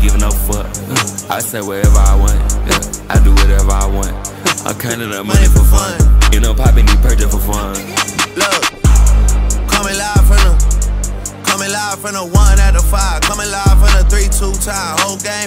giving no fuck. I say whatever I want, yeah. I do whatever I want. I'm counting up money for fun. You know, popping these purchase for fun. Look, coming live from the 1 out of 5. Coming live from the 3-2 time. Whole game.